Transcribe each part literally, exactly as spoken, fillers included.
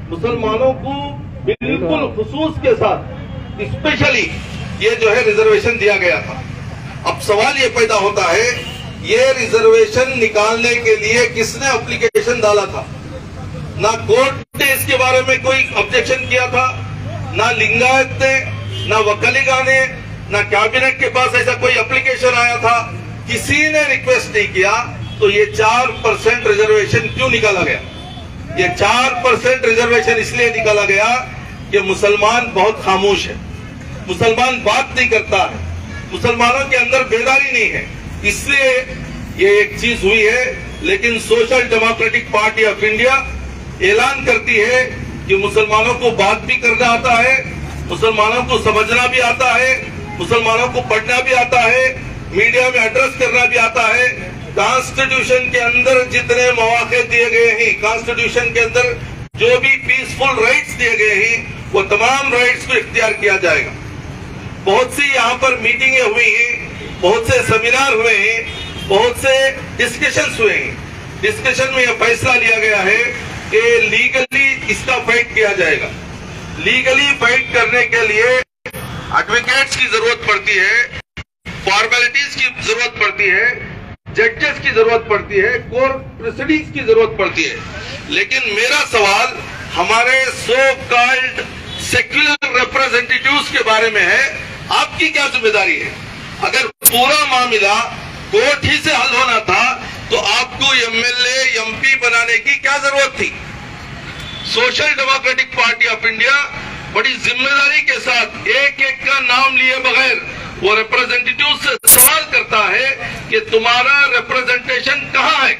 मुसलमानों को बिल्कुल खुसूस के साथ स्पेशली ये जो है रिजर्वेशन दिया गया था। अब सवाल ये पैदा होता है, ये रिजर्वेशन निकालने के लिए किसने एप्लीकेशन डाला था? ना कोर्ट ने इसके बारे में कोई ऑब्जेक्शन किया था, ना लिंगायत ने, ना वकलीगा ने, ना कैबिनेट के पास ऐसा कोई एप्लीकेशन आया था, किसी ने रिक्वेस्ट नहीं किया। तो ये चार परसेंट रिजर्वेशन क्यों निकाला गया? ये चार परसेंट रिजर्वेशन इसलिए निकाला गया कि मुसलमान बहुत खामोश है, मुसलमान बात नहीं करता है, मुसलमानों के अंदर बेदारी नहीं है, इसलिए ये एक चीज हुई है। लेकिन social democratic party of India ऐलान करती है कि मुसलमानों को बात भी करना आता है, मुसलमानों को समझना भी आता है, मुसलमानों को पढ़ना भी आता है, मीडिया में एड्रेस करना भी आता है। कॉन्स्टिट्यूशन के अंदर जितने मौके दिए गए हैं, कॉन्स्टिट्यूशन के अंदर जो भी पीसफुल राइट्स दिए गए हैं, वो तमाम राइट्स को इख्तियार किया जाएगा। बहुत सी यहाँ पर मीटिंगें हुई हैं, बहुत से सेमिनार हुए हैं, बहुत से डिस्कशंस हुए हैं। डिस्कशन में यह फैसला लिया गया है कि लीगली इसका फाइट किया जाएगा। लीगली फाइट करने के लिए एडवोकेट्स की जरूरत पड़ती है, फॉर्मेलिटीज की जरूरत पड़ती है, जजेस की जरूरत पड़ती है, कोर्ट प्रोसीडिंग्स की जरूरत पड़ती है। लेकिन मेरा सवाल हमारे सो कॉल्ड सेक्युलर रिप्रेजेंटेटिव्स के बारे में है, आपकी क्या जिम्मेदारी है? अगर पूरा मामला कोर्ट ही से हल होना था तो आपको एमएलए एमपी बनाने की क्या जरूरत थी? Social democratic party of India बड़ी जिम्मेदारी के साथ एक एक का नाम लिए बगैर वो रिप्रेजेंटेटिव से सवाल करता है कि तुम्हारा रिप्रेजेंटेशन कहाँ है?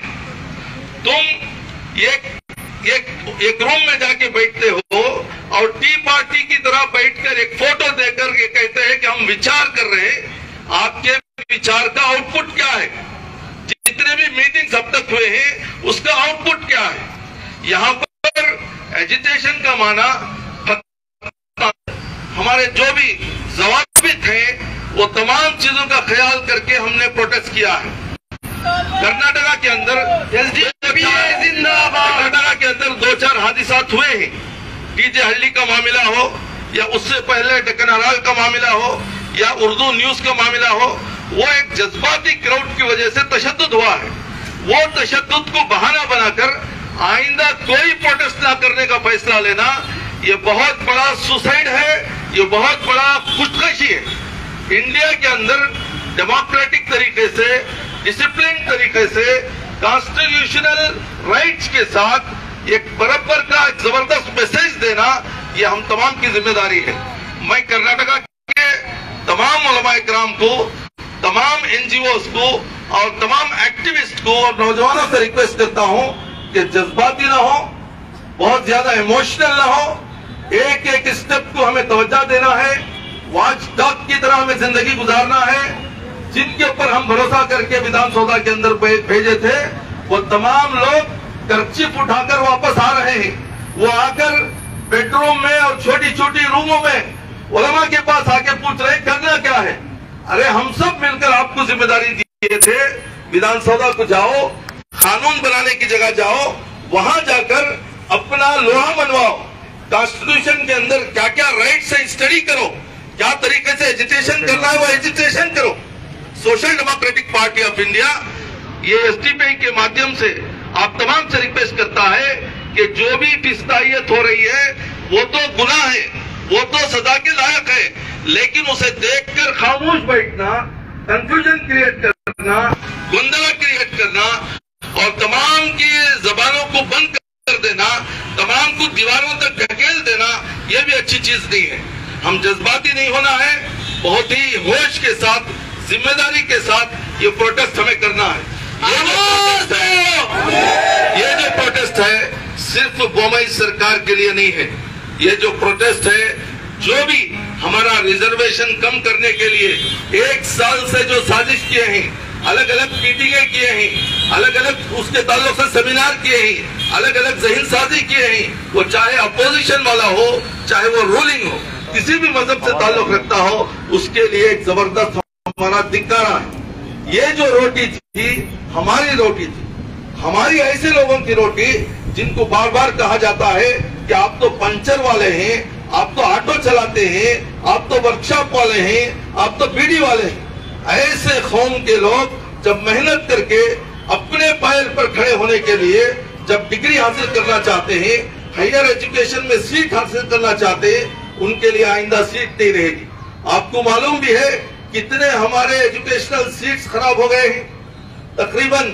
तुम एक एक एक रूम में जाके बैठते हो और टी पार्टी की तरह बैठकर एक फोटो देकर ये कहते हैं कि हम विचार कर रहे हैं। आपके विचार का आउटपुट क्या है? जितने भी मीटिंग्स अब तक हुए हैं उसका आउटपुट क्या है? यहाँ पर एजिटेशन का माना हमारे जो भी जवाबित हैं वो तमाम चीजों का ख्याल करके हमने प्रोटेस्ट किया है। कर्नाटका के अंदर कर्नाटका के अंदर दो चार हादिसात हुए हैं, डीजे हल्ली का मामला हो या उससे पहले डेक्कन हराल्ड का मामला हो या उर्दू न्यूज का मामला हो, वो एक जज्बाती क्राउड की वजह से तशद्दुद हुआ है। वो तशद्दुद को बहाना बनाकर आइंदा कोई प्रोटेस्ट ना करने का फैसला लेना, ये बहुत बड़ा सुसाइड है, ये बहुत बड़ा खुदकशी है। इंडिया के अंदर डेमोक्रेटिक तरीके से, डिसिप्लिन तरीके से, कॉन्स्टिट्यूशनल राइट्स के साथ एक बराबर का जबरदस्त मैसेज देना, ये हम तमाम की जिम्मेदारी है। मैं कर्नाटका के तमाम उलमाए किराम को, तमाम एनजीओज को और तमाम एक्टिविस्ट को और नौजवानों से रिक्वेस्ट करता हूं कि जज्बाती ना हो, बहुत ज्यादा इमोशनल ना हो, एक एक स्टेप को हमें तवज्जो देना है, वॉच डॉग की तरह हमें जिंदगी गुजारना है। जिनके ऊपर हम भरोसा करके विधानसभा के अंदर भेजे थे वो तमाम लोग कर्चिफ उठाकर वापस आ रहे हैं। वो आकर बेडरूम में और छोटी छोटी रूमों में उलमा के पास आके पूछ रहे करना क्या है। अरे हम सब मिलकर आपको जिम्मेदारी दिए थे, विधानसभा को जाओ, कानून बनाने की जगह जाओ, वहां जाकर अपना लोहा मनवाओ, कॉन्स्टिट्यूशन के अंदर क्या क्या राइट्स है स्टडी करो, क्या तरीके से एजुटेशन करना है वो एजुटेशन करो। Social democratic party of India ये एसडीपी के माध्यम से आप तमाम से रिक्वेस्ट करता है कि जो भी फिस्तायत हो रही है वो तो गुनाह है, वो तो सजा के लायक है, लेकिन उसे देखकर खामोश बैठना, कंफ्यूजन क्रिएट करना, गोंदला क्रिएट करना और तमाम की जबानों को बंद कर देना, तमाम को दीवारों तक ढकेल देना, यह भी अच्छी चीज नहीं है। हम जज्बाती नहीं होना है, बहुत ही होश के साथ, जिम्मेदारी के साथ ये प्रोटेस्ट हमें करना है। ये जो प्रोटेस्ट है, ये जो प्रोटेस्ट है सिर्फ बोमई सरकार के लिए नहीं है। ये जो प्रोटेस्ट है, जो भी हमारा रिजर्वेशन कम करने के लिए एक साल से जो साजिश किए हैं, अलग अलग मीटिंगें किए हैं, अलग अलग उसके ताल्लुक से सेमिनार किए हैं, अलग अलग जहीनसाजी किए हैं, वो चाहे अपोजिशन वाला हो चाहे वो रूलिंग हो, किसी भी मजहब से ताल्लुक रखता हो, उसके लिए एक जबरदस्त हमारा धिक्कारा है। ये जो रोटी थी हमारी रोटी थी, हमारी ऐसे लोगों की रोटी जिनको बार बार कहा जाता है कि आप तो पंचर वाले हैं, आप तो ऑटो चलाते हैं, आप तो वर्कशॉप वाले हैं, आप तो बीड़ी वाले हैं। ऐसे कौम के लोग जब मेहनत करके अपने पैर पर खड़े होने के लिए जब डिग्री हासिल करना चाहते हैं, हायर एजुकेशन में सीट हासिल करना चाहते हैं, उनके लिए आइंदा सीट नहीं रहेगी। आपको मालूम भी है कितने हमारे एजुकेशनल सीट्स खराब हो गए हैं। तकरीबन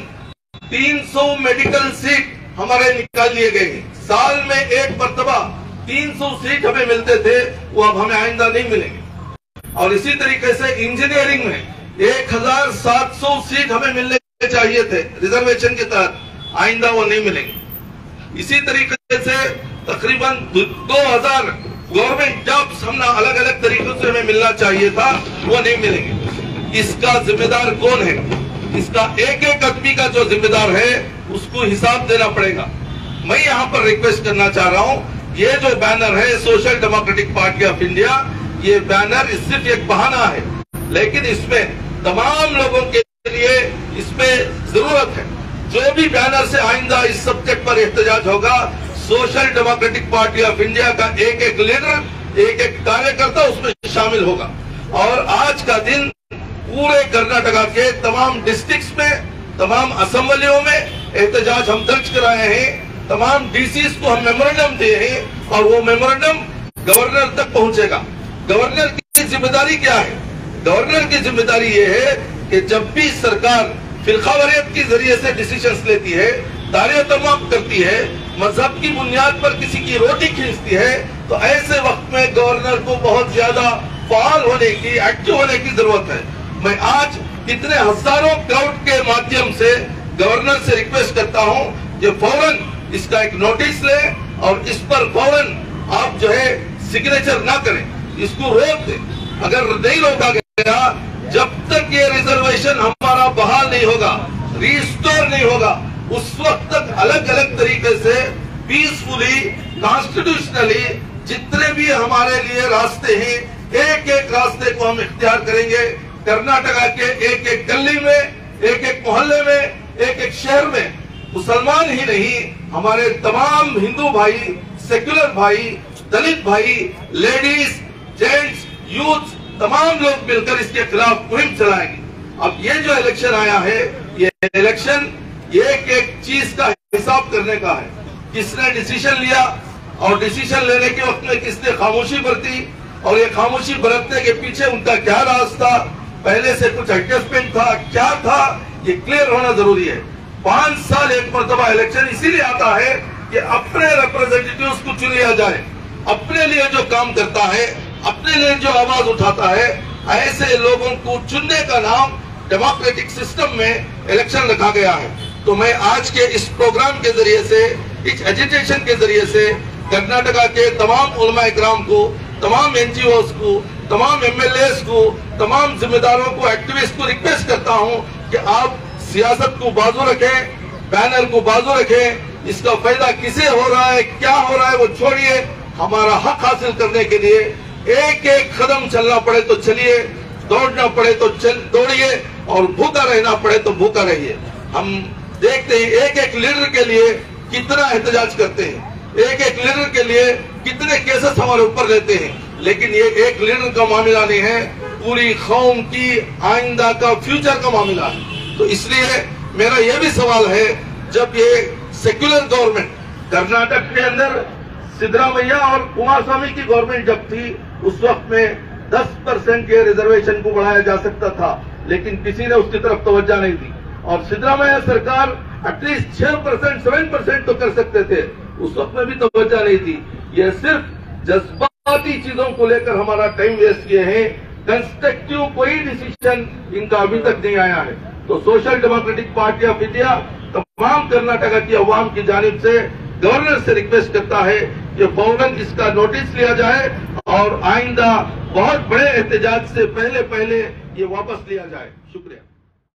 तीन सौ मेडिकल सीट हमारे निकाल लिए गए हैं। साल में एक मरतबा तीन सौ सीट हमें मिलते थे, वो अब हमें आइंदा नहीं मिलेंगे। और इसी तरीके से इंजीनियरिंग में एक हजार सात सौ सीट हमें मिलने चाहिए थे रिजर्वेशन के तहत, आइंदा वो नहीं मिलेंगे। इसी तरीके से तकरीबन दो हजार गवर्नमेंट जॉब्स हमने अलग अलग तरीकों से हमें मिलना चाहिए था, वो नहीं मिलेंगे। इसका जिम्मेदार कौन है? इसका एक एक आदमी का जो जिम्मेदार है उसको हिसाब देना पड़ेगा। मैं यहाँ पर रिक्वेस्ट करना चाह रहा हूँ, ये जो बैनर है social democratic party of India, ये बैनर सिर्फ एक बहाना है, लेकिन इसमें तमाम लोगों के लिए इसमें जरूरत है। जो भी बैनर से आइंदा इस सब्जेक्ट पर एहतजाज होगा, social democratic party of India का एक एक लीडर, एक एक कार्यकर्ता उसमें शामिल होगा। और आज का दिन पूरे कर्नाटका के तमाम डिस्ट्रिक्ट्स में, तमाम असेंबलियों में एहतजाज हम दर्ज कराए हैं। तमाम डीसीज को हम मेमोरेंडम दिए हैं और वो मेमोरेंडम गवर्नर तक पहुंचेगा। गवर्नर की जिम्मेदारी क्या है? गवर्नर की जिम्मेदारी ये है कि जब भी सरकार फिरकावारियत के जरिए से डिसीजंस लेती है, दायरे तमाम करती है, मजहब की बुनियाद पर किसी की रोटी खींचती है, तो ऐसे वक्त में गवर्नर को बहुत ज्यादा फाल होने की, एक्टिव होने की जरूरत है। मैं आज इतने हजारों क्राउड के माध्यम से गवर्नर से रिक्वेस्ट करता हूं कि फौरन इसका एक नोटिस ले और इस पर फौरन आप जो है सिग्नेचर ना करें, इसको रोक दें। अगर नहीं रोका गया, जब तक ये रिजर्वेशन हमारा बहाल नहीं होगा, रिस्टोर नहीं होगा, उस वक्त तक अलग अलग तरीके से पीसफुली, कॉन्स्टिट्यूशनली जितने भी हमारे लिए रास्ते हैं, एक एक रास्ते को हम इख्तियार करेंगे। कर्नाटका के एक एक गली में, एक एक मोहल्ले में, एक एक शहर में मुसलमान ही नहीं, हमारे तमाम हिंदू भाई, सेक्युलर भाई, दलित भाई, लेडीज, जेंट्स, यूथ, तमाम लोग मिलकर इसके खिलाफ मुहिम चलाएंगे। अब ये जो इलेक्शन आया है, ये इलेक्शन एक एक चीज का हिसाब करने का है। किसने डिसीजन लिया और डिसीजन लेने के वक्त में किसने खामोशी बरती, और ये खामोशी बरतने के पीछे उनका क्या राज था, पहले से कुछ एडजस्टमेंट था, क्या था, ये क्लियर होना जरूरी है। पांच साल एक मरतबा इलेक्शन इसीलिए आता है कि अपने रिप्रेजेंटेटिव्स को चुन लिया जाए। अपने लिए जो काम करता है, अपने लिए जो आवाज उठाता है, ऐसे लोगों को चुनने का नाम डेमोक्रेटिक सिस्टम में इलेक्शन रखा गया है। तो मैं आज के इस प्रोग्राम के जरिए से, इस एजिटेशन के जरिए से कर्नाटका के तमाम उलमा इकराम को, तमाम एनजीओस को, तमाम एमएलएस को, तमाम जिम्मेदारों को, एक्टिविस्ट को रिक्वेस्ट करता हूं कि आप सियासत को बाजू रखें, बैनर को बाजू रखें। इसका फायदा किसे हो रहा है, क्या हो रहा है, वो छोड़िए। हमारा हक हासिल करने के लिए एक एक कदम चलना पड़े तो चलिए, दौड़ना पड़े तो चल दौड़िए, और भूखा रहना पड़े तो भूखा रहिए। हम देखते हैं एक एक लीडर के लिए कितना एहतजाज करते हैं, एक एक लीडर के लिए कितने केसेस हमारे ऊपर लेते हैं, लेकिन ये एक लीडर का मामला नहीं है, पूरी कौम की आइंदा का, फ्यूचर का मामला है। तो इसलिए मेरा यह भी सवाल है, जब ये सेक्युलर गवर्नमेंट कर्नाटक के अंदर सिद्धरामैया और कुमारस्वामी की गवर्नमेंट जब थी, उस वक्त में दस परसेंट के रिजर्वेशन को बढ़ाया जा सकता था, लेकिन किसी ने उसकी तरफ तवज्जो नहीं दी। और सिद्धरामैया सरकार एटलीस्ट छह परसेंट, सेवन परसेंट तो कर सकते थे, उस वक्त में भी तवज्जो नहीं दी। यह सिर्फ जज्बाती चीजों को लेकर हमारा टाइम वेस्ट किए हैं। कंस्ट्रक्टिव कोई डिसीजन इनका अभी तक नहीं आया है। तो social democratic party of India तमाम कर्नाटका की अवाम की जानिब से गवर्नर से रिक्वेस्ट करता है कि फौरन इसका नोटिस लिया जाए और आइंदा बहुत बड़े एहतजाज से पहले पहले ये वापस लिया जाए। शुक्रिया।